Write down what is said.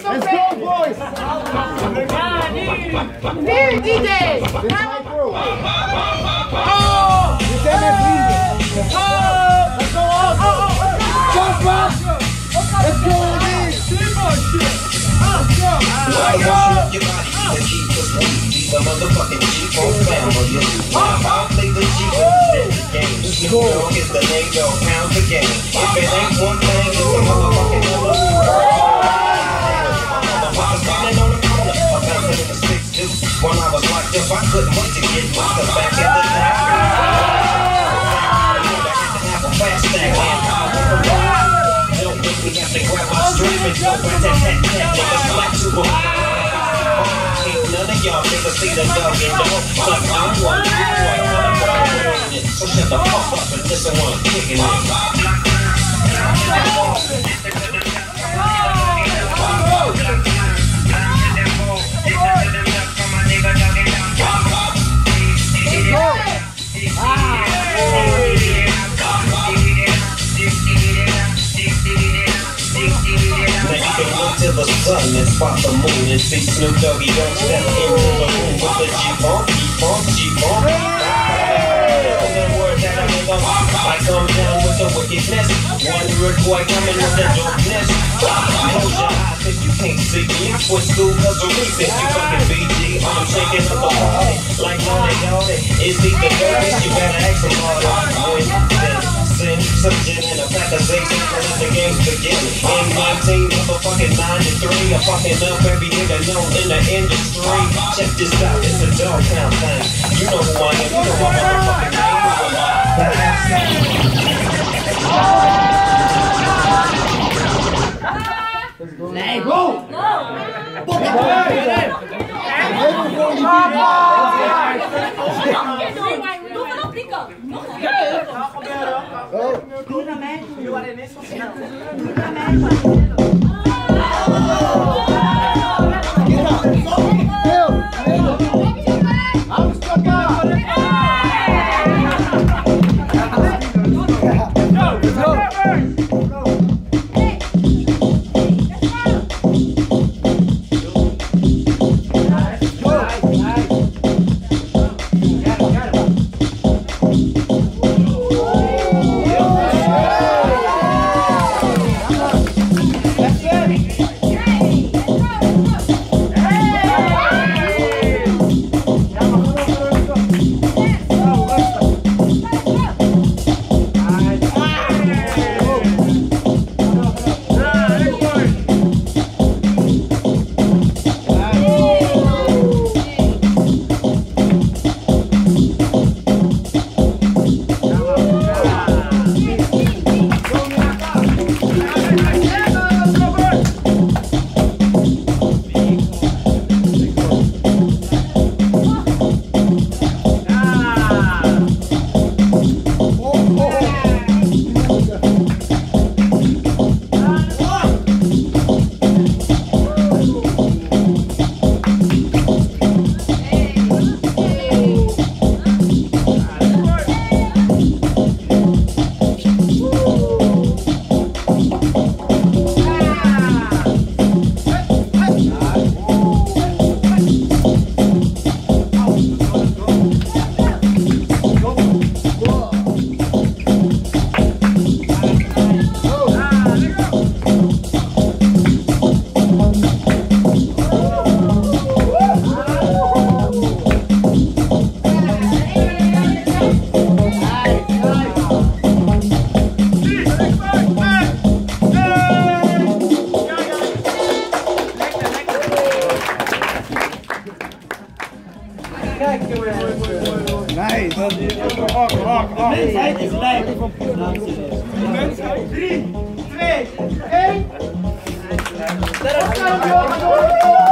Let's go, boys! Here, DJ! This is my crew. Oh! This is MFD. Oh! Let's go, awesome! Jump up! Let's go, Lee! The motherfucking G-Funk family. I'll play the G-Funk game. Snoop Dogg is the name, dog, pound the game. If it ain't one thing, it's a motherfucking other. Motherfuckers running on the corner. I'm bouncing in the 6'2". When I was locked up, I couldn't wait to get locked up back in the day. I had to have a fast stack and don't make me have to grab my strip and go back to that niggas black super. None of y'all niggas see the dog and dog, but I'm one. So shut the fuck up and listen when I'm kicking it. To the sun and spot the moon and see Snoop Doggy don't step into the room with the G-Funk, G-Funk, G-Funk. I come down with the wickedness. One rude boy coming with the dopeness. Close your eyes if you can't see me. I quit school cause of reason. You fucking BG, I'm shaking up the party. Like Lonnie, it's either dirty, you better ask some harder. Send some gin and a pack of Zayton and let the games begin. In 1993, I'm fucking up every nigga known in the industry. Check this out, it's a dog count thing. You know who I am, you know my motherfucking name. Hey, go! Nice. Three, 2, 1.